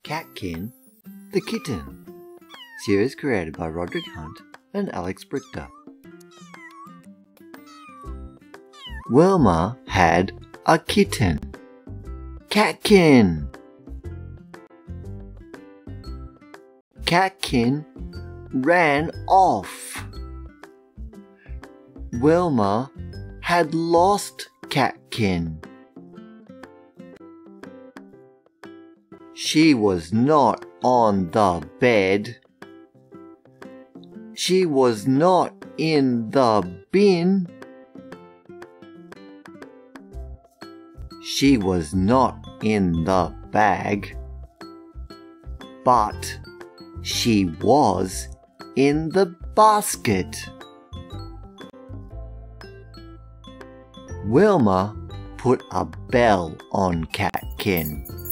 Catkin the Kitten, series created by Roderick Hunt and Alex Brichter. Wilma had a kitten, Catkin. Catkin ran off. Wilma had lost Catkin. She was not on the bed. She was not in the bin. She was not in the bag. But she was in the basket. Wilma put a bell on Catkin.